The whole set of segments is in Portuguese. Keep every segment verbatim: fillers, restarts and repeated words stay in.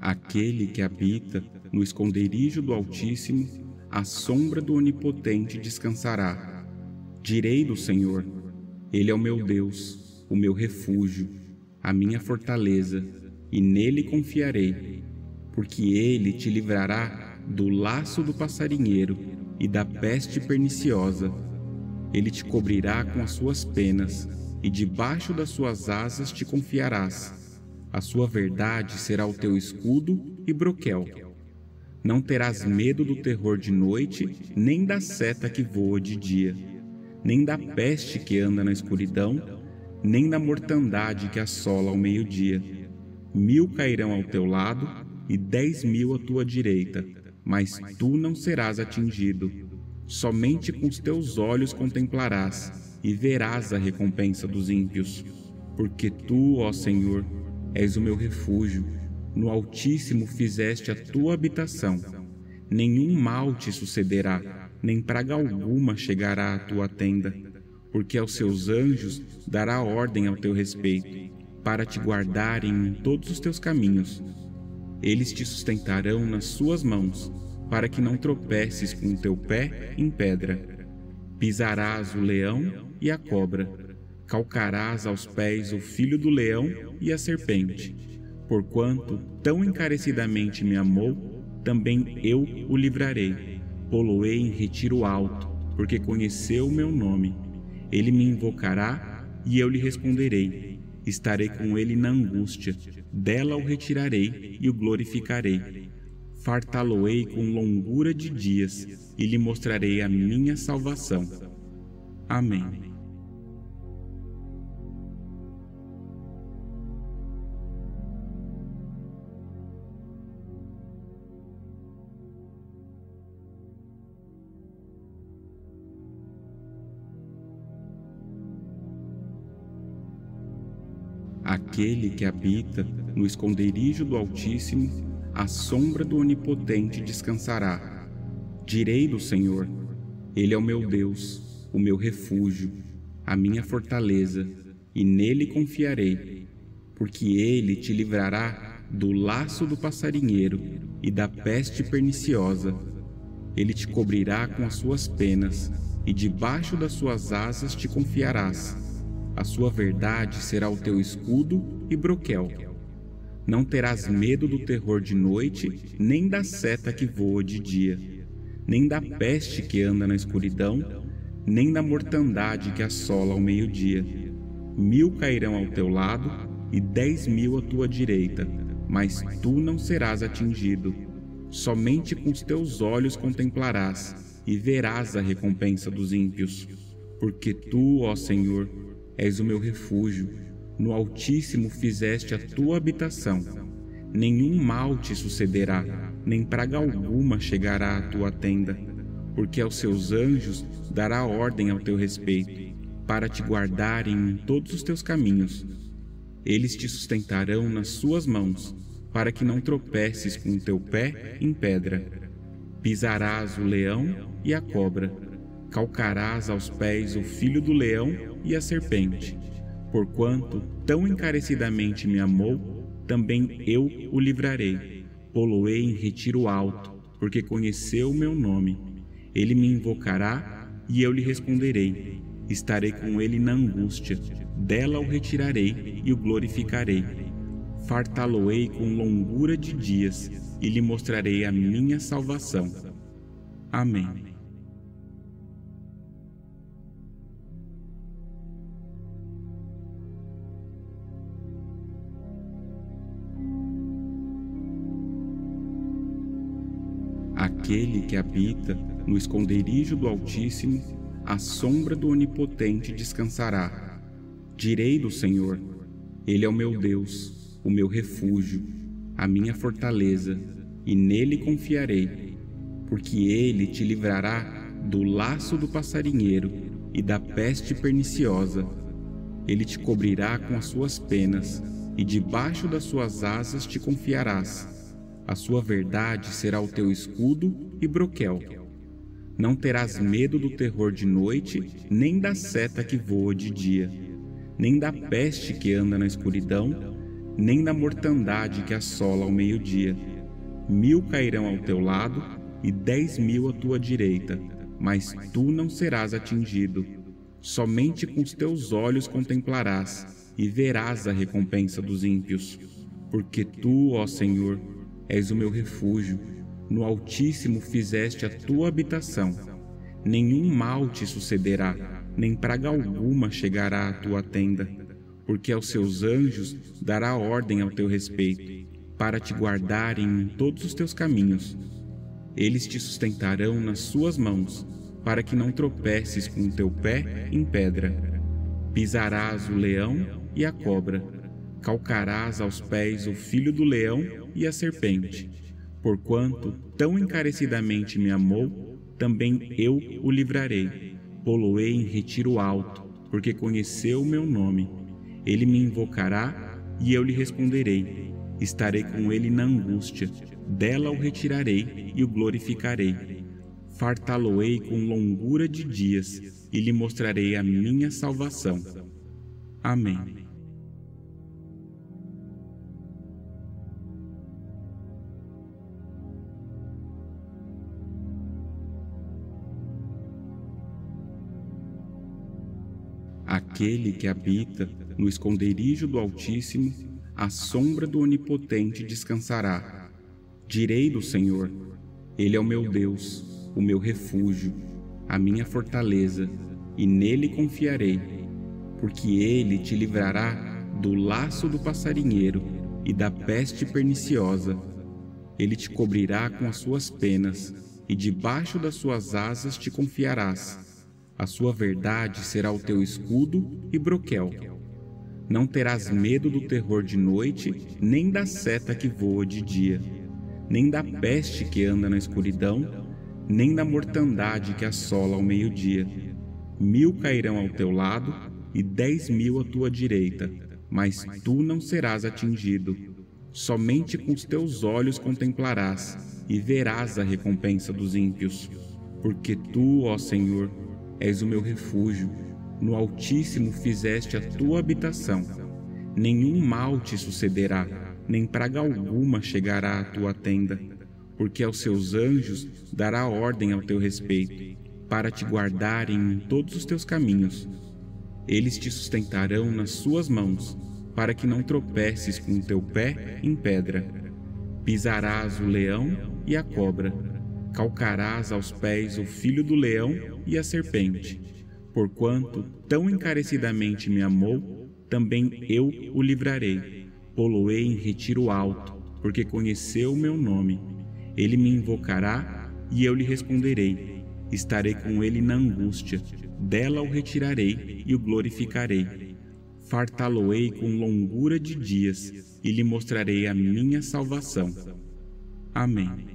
Aquele que habita no esconderijo do Altíssimo, à sombra do Onipotente descansará. Direi do Senhor: Ele é o meu Deus, o meu refúgio, a minha fortaleza, e nele confiarei, porque ele te livrará do laço do passarinheiro e da peste perniciosa. Ele te cobrirá com as suas penas, e debaixo das suas asas te confiarás. A sua verdade será o teu escudo e broquel. Não terás medo do terror de noite, nem da seta que voa de dia, nem da peste que anda na escuridão, nem da mortandade que assola ao meio-dia. Mil cairão ao teu lado e dez mil à tua direita, mas tu não serás atingido. Somente com os teus olhos contemplarás e verás a recompensa dos ímpios. Porque tu, ó Senhor, és o meu refúgio, no Altíssimo fizeste a tua habitação. Nenhum mal te sucederá, nem praga alguma chegará à tua tenda, porque aos seus anjos dará ordem ao teu respeito, para te guardarem em todos os teus caminhos. Eles te sustentarão nas suas mãos, para que não tropeces com o teu pé em pedra. Pisarás o leão e a cobra, calcarás aos pés o filho do leão e a serpente. Porquanto tão encarecidamente me amou, também eu o livrarei. Pô-lo-ei em retiro alto, porque conheceu o meu nome. Ele me invocará e eu lhe responderei. Estarei com ele na angústia, dela o retirarei e o glorificarei. Fartá-lo-ei com longura de dias e lhe mostrarei a minha salvação. Amém. Aquele que habita no esconderijo do Altíssimo, à sombra do Onipotente descansará. Direi do Senhor: Ele é o meu Deus, o meu refúgio, a minha fortaleza, e nele confiarei, porque ele te livrará do laço do passarinheiro e da peste perniciosa. Ele te cobrirá com as suas penas, e debaixo das suas asas te confiarás. A sua verdade será o teu escudo e broquel. Não terás medo do terror de noite, nem da seta que voa de dia, nem da peste que anda na escuridão, nem da mortandade que assola ao meio-dia. Mil cairão ao teu lado e dez mil à tua direita, mas tu não serás atingido. Somente com os teus olhos contemplarás e verás a recompensa dos ímpios. Porque tu, ó Senhor, és o meu refúgio, no Altíssimo fizeste a tua habitação. Nenhum mal te sucederá, nem praga alguma chegará à tua tenda, porque aos seus anjos dará ordem ao teu respeito, para te guardarem em todos os teus caminhos. Eles te sustentarão nas suas mãos, para que não tropeces com o teu pé em pedra. Pisarás o leão e a cobra, calcarás aos pés o filho do leão e a serpente. Porquanto tão encarecidamente me amou, também eu o livrarei. Pô-lo-ei em retiro alto, porque conheceu o meu nome. Ele me invocará e eu lhe responderei. Estarei com ele na angústia, dela o retirarei e o glorificarei. Fartá-lo-ei com longura de dias e lhe mostrarei a minha salvação. Amém. Aquele que habita no esconderijo do Altíssimo, à sombra do Onipotente descansará. Direi do Senhor: Ele é o meu Deus, o meu refúgio, a minha fortaleza, e nele confiarei, porque ele te livrará do laço do passarinheiro e da peste perniciosa. Ele te cobrirá com as suas penas, e debaixo das suas asas te confiarás. A sua verdade será o teu escudo e broquel. Não terás medo do terror de noite, nem da seta que voa de dia, nem da peste que anda na escuridão, nem da mortandade que assola ao meio-dia. Mil cairão ao teu lado e dez mil à tua direita, mas tu não serás atingido. Somente com os teus olhos contemplarás e verás a recompensa dos ímpios. Porque tu, ó Senhor, és o meu refúgio, no Altíssimo fizeste a tua habitação. Nenhum mal te sucederá, nem praga alguma chegará à tua tenda, porque aos seus anjos dará ordem ao teu respeito, para te guardarem em todos os teus caminhos. Eles te sustentarão nas suas mãos, para que não tropeces com o teu pé em pedra. Pisarás o leão e a cobra, calcarás aos pés o filho do leão e a serpente. Porquanto tão encarecidamente me amou, também eu o livrarei. Pô-lo-ei em retiro alto, porque conheceu o meu nome. Ele me invocará e eu lhe responderei. Estarei com ele na angústia, dela o retirarei e o glorificarei. Fartá-lo-ei com longura de dias e lhe mostrarei a minha salvação. Amém. Aquele que habita no esconderijo do Altíssimo, à sombra do Onipotente descansará. Direi do Senhor: Ele é o meu Deus, o meu refúgio, a minha fortaleza, e nele confiarei. Porque ele te livrará do laço do passarinheiro e da peste perniciosa. Ele te cobrirá com as suas penas, e debaixo das suas asas te confiarás. A sua verdade será o teu escudo e broquel. Não terás medo do terror de noite, nem da seta que voa de dia, nem da peste que anda na escuridão, nem da mortandade que assola ao meio-dia. Mil cairão ao teu lado e dez mil à tua direita, mas tu não serás atingido. Somente com os teus olhos contemplarás e verás a recompensa dos ímpios. Porque tu, ó Senhor, és o meu refúgio, no Altíssimo fizeste a tua habitação. Nenhum mal te sucederá, nem praga alguma chegará à tua tenda, porque aos seus anjos dará ordem ao teu respeito, para te guardarem em todos os teus caminhos. Eles te sustentarão nas suas mãos, para que não tropeces com o teu pé em pedra. Pisarás o leão e a cobra, calcarás aos pés o filho do leão e a serpente. Porquanto tão encarecidamente me amou, também eu o livrarei. Pô-lo-ei em retiro alto, porque conheceu o meu nome. Ele me invocará e eu lhe responderei. Estarei com ele na angústia, dela o retirarei e o glorificarei. Fartá-lo-ei com longura de dias e lhe mostrarei a minha salvação. Amém.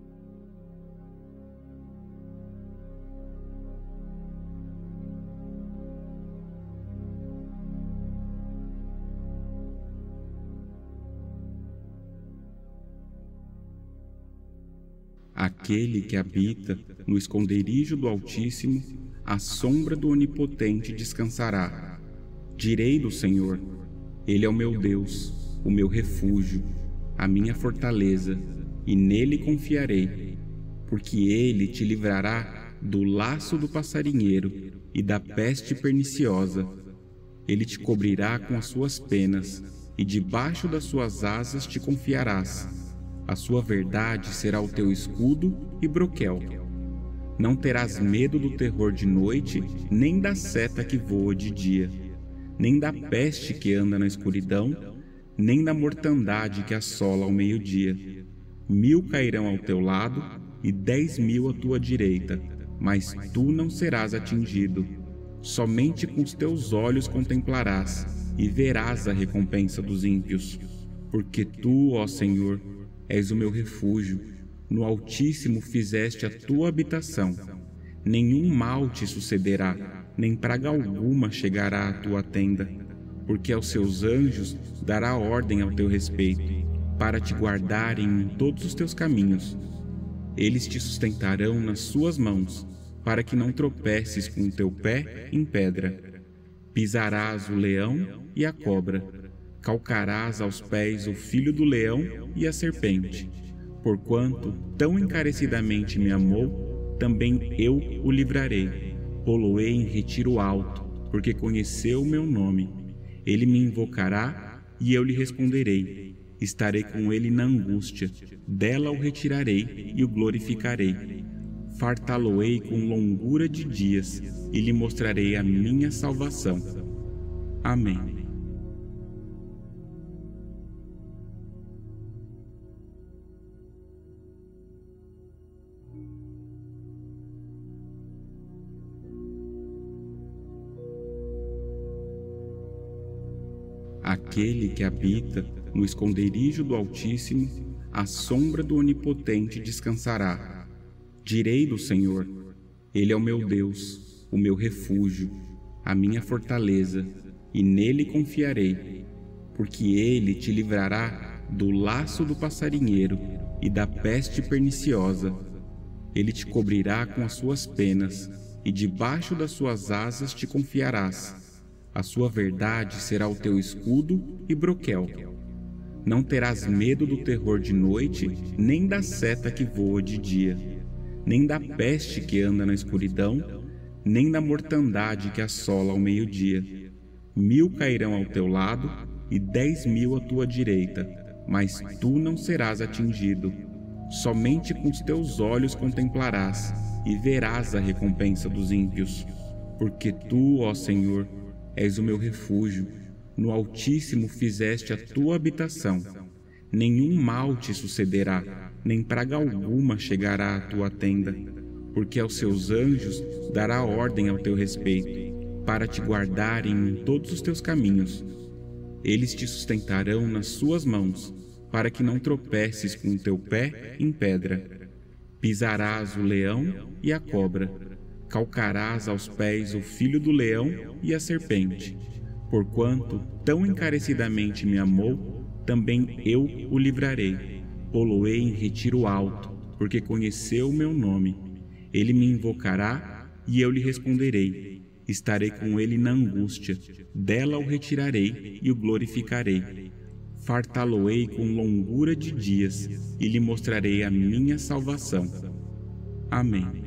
Aquele que habita no esconderijo do Altíssimo, à sombra do Onipotente descansará. Direi do Senhor: Ele é o meu Deus, o meu refúgio, a minha fortaleza, e nele confiarei. Porque ele te livrará do laço do passarinheiro e da peste perniciosa. Ele te cobrirá com as suas penas, e debaixo das suas asas te confiarás. A sua verdade será o teu escudo e broquel. Não terás medo do terror de noite, nem da seta que voa de dia, nem da peste que anda na escuridão, nem da mortandade que assola ao meio-dia. Mil cairão ao teu lado e dez mil à tua direita, mas tu não serás atingido. Somente com os teus olhos contemplarás e verás a recompensa dos ímpios. Porque tu, ó Senhor, és o meu refúgio, no Altíssimo fizeste a tua habitação. Nenhum mal te sucederá, nem praga alguma chegará à tua tenda, porque aos seus anjos dará ordem ao teu respeito, para te guardarem em todos os teus caminhos. Eles te sustentarão nas suas mãos, para que não tropeces com o teu pé em pedra. Pisarás o leão e a cobra, calcarás aos pés o filho do leão e a serpente. Porquanto tão encarecidamente me amou, também eu o livrarei. Pô-lo-ei em retiro alto, porque conheceu o meu nome. Ele me invocará e eu lhe responderei. Estarei com ele na angústia, dela o retirarei e o glorificarei. Fartá-lo-ei com longura de dias e lhe mostrarei a minha salvação. Amém. Aquele que habita no esconderijo do Altíssimo, à sombra do Onipotente descansará. Direi do Senhor: Ele é o meu Deus, o meu refúgio, a minha fortaleza, e nele confiarei, porque ele te livrará do laço do passarinheiro e da peste perniciosa. Ele te cobrirá com as suas penas, e debaixo das suas asas te confiarás. A sua verdade será o teu escudo e broquel. Não terás medo do terror de noite, nem da seta que voa de dia, nem da peste que anda na escuridão, nem da mortandade que assola ao meio-dia. Mil cairão ao teu lado e dez mil à tua direita, mas tu não serás atingido. Somente com os teus olhos contemplarás e verás a recompensa dos ímpios. Porque tu, ó Senhor, és o meu refúgio, no Altíssimo fizeste a tua habitação. Nenhum mal te sucederá, nem praga alguma chegará à tua tenda, porque aos seus anjos dará ordem ao teu respeito, para te guardarem em todos os teus caminhos. Eles te sustentarão nas suas mãos, para que não tropeces com o teu pé em pedra. Pisarás o leão e a cobra, calcarás aos pés o filho do leão e a serpente. Porquanto tão encarecidamente me amou, também eu o livrarei. Pô-lo-ei em retiro alto, porque conheceu o meu nome. Ele me invocará e eu lhe responderei. Estarei com ele na angústia, dela o retirarei e o glorificarei. Fartá-lo-ei com longura de dias e lhe mostrarei a minha salvação. Amém.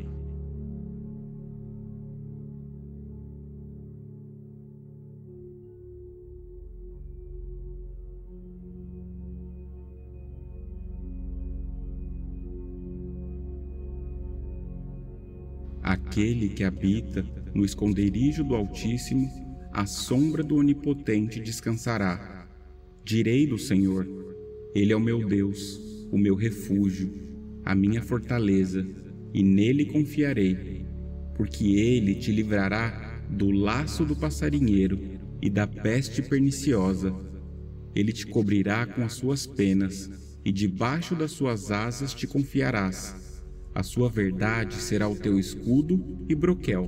Aquele que habita no esconderijo do Altíssimo, à sombra do Onipotente descansará. Direi do Senhor: Ele é o meu Deus, o meu refúgio, a minha fortaleza, e nele confiarei, porque ele te livrará do laço do passarinheiro e da peste perniciosa. Ele te cobrirá com as suas penas, e debaixo das suas asas te confiarás. A sua verdade será o teu escudo e broquel.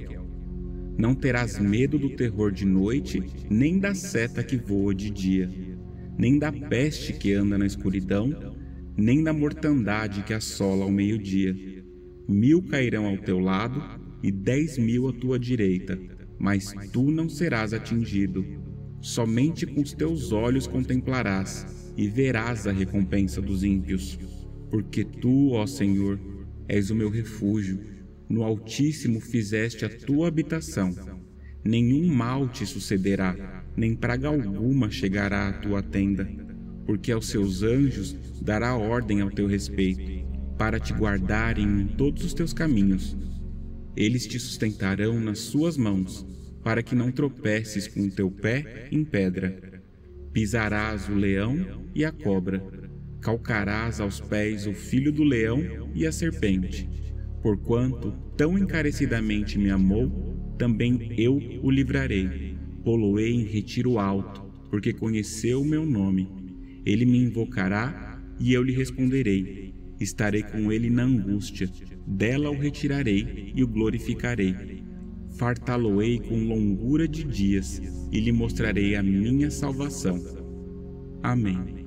Não terás medo do terror de noite, nem da seta que voa de dia, nem da peste que anda na escuridão, nem da mortandade que assola ao meio-dia. Mil cairão ao teu lado e dez mil à tua direita, mas tu não serás atingido. Somente com os teus olhos contemplarás e verás a recompensa dos ímpios. Porque tu, ó Senhor, és o meu refúgio, no Altíssimo fizeste a tua habitação. Nenhum mal te sucederá, nem praga alguma chegará à tua tenda, porque aos seus anjos dará ordem ao teu respeito, para te guardarem em todos os teus caminhos. Eles te sustentarão nas suas mãos, para que não tropeces com o teu pé em pedra. Pisarás o leão e a cobra, calcarás aos pés o filho do leão e a serpente. Porquanto tão encarecidamente me amou, também eu o livrarei. Pô-lo-ei em retiro alto, porque conheceu o meu nome. Ele me invocará e eu lhe responderei. Estarei com ele na angústia, dela o retirarei e o glorificarei. Fartá-lo-ei com longura de dias e lhe mostrarei a minha salvação. Amém.